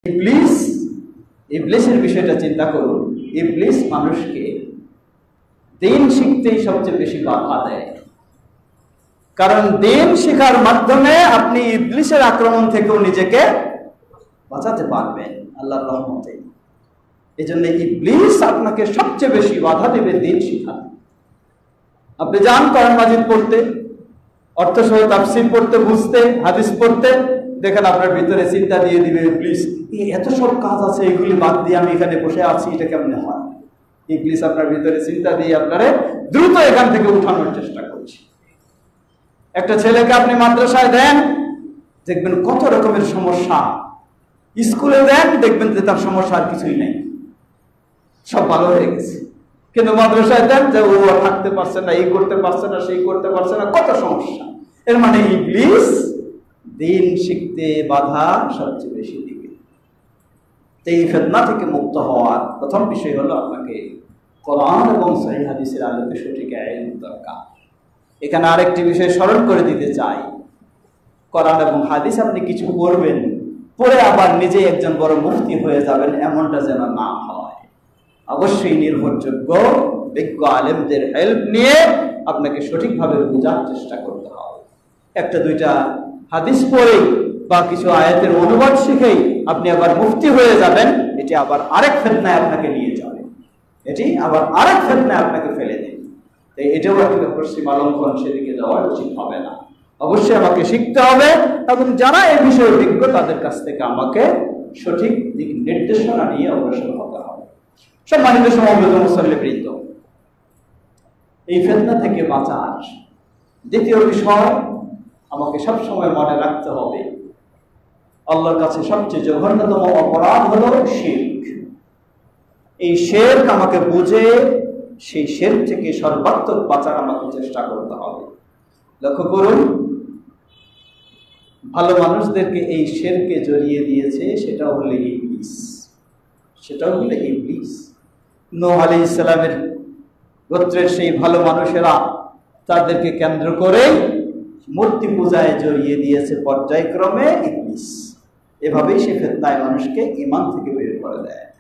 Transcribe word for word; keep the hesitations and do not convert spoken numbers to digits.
ইবলিস ইবলিসের বিষয়টা চিন্তা করুন। ইবলিস মানুষকে দিন শিখতেই সবচেয়ে বেশি বাধা দেয়, কারণ দিন শেখার মাধ্যমে আপনি ইবলিসের আক্রমণ থেকেও নিজেকে বাঁচাতে পারবেন আল্লাহর রহমতে। এই জন্য ইবলিস আপনাকে সবচেয়ে বেশি বাধা দেবে দিন শিখাতে। আপনি যান কোরআন মাজিদ পড়তে, অর্থ সহ তাফসীর পড়তে, বুঝতে, হাদিস পড়তে, দেখেন আপনার ভিতরে চিন্তা দিয়ে দিবে ইবলিস, এত সব কাজ আছে, এগুলি বাদ দিয়ে আমি এখানে বসে আছি, এটা কেমনে হয়? ইবলিস আপনার ভিতরে চিন্তা দিয়ে আপনারে দ্রুত এখান থেকে উঠানোর চেষ্টা করছে। একটা ছেলেকে আপনি মাদ্রাসায় দেন, দেখবেন কত রকমের সমস্যা। স্কুলে দেন, দেখবেন যে তার সমস্যা আর কিছুই নেই, সব ভালো হয়ে গেছে। কিন্তু মাদ্রাসায় দেন যে ও থাকতে পারছে না, এই করতে পারছে না, সেই করতে পারছে না, কত সমস্যা। এর মানে ইবলিস দিন শিখতে বাধা সবচেয়ে বেশি দিবে। এই ফিতনা থেকে মুক্ত হওয়ার প্রথম বিষয় হলো আপনাকে কোরআন এবং সহিহ হাদিসের আলোকে সঠিক ইলম দরকার। এখানে আরেকটি বিষয় স্মরণ করে দিতে চাই, কোরআন এবং হাদিস আপনি কিছু করবেন, পরে আবার নিজে একজন বড় মুফতি হয়ে যাবেন, এমনটা যেন না হয়। অবশ্যই নির্ভরযোগ্য বিজ্ঞ আলেমদের হেল্প নিয়ে আপনাকে সঠিকভাবে বোঝার চেষ্টা করতে হবে। একটা দুইটা হাদিস পড়েই বা কিছু আয়াতের অনুবাদ শিখেই আপনি আবার মুফতি হয়ে যাবেন, এটি আবার আরেক ফিতনায় আপনাকে নিয়ে যাবে, এটি আবার আরেক ফিতনায় আপনাকে ফেলে দেবে। তাই এটাও একটা পশ্চিমা লঙ্ঘন, সেদিকে যাওয়া উচিত হবে না। অবশ্যই আমাকে শিখতে হবে এবং যারা এই বিষয়ে অভিজ্ঞ তাদের কাছ থেকে আমাকে সঠিক দিক নির্দেশনা নিয়ে অগ্রসর হতে হবে। সম্মানিত সমবেত মুসল্লিবৃন্দ, এই ফিতনা থেকে বাঁচার দ্বিতীয় বিষয় আমাকে সবসময় মনে রাখতে হবে, আল্লাহর কাছে সবচেয়ে জঘন্যতম অপরাধ হলো শিরক। এই শিরক আমাকে বুঝে সেই শিরক থেকে সর্বাত্মক বাঁচার আমাকে চেষ্টা করতে হবে। লক্ষ্য করুন, ভালো মানুষদেরকে এই শিরকে জড়িয়ে দিয়েছে, সেটাও হলো ইবলিস, সেটাও হলো ইবলিস। নূহ আলাইহিস সালামের গোত্রের সেই ভালো মানুষেরা তাদেরকে কেন্দ্র করে মূর্তি পূজায় জড়িয়ে দিয়েছে পর্যায়ক্রমে ইবলিস। এভাবেই সে ফিতনায় মানুষকে ঈমান থেকে বের করে দেয়।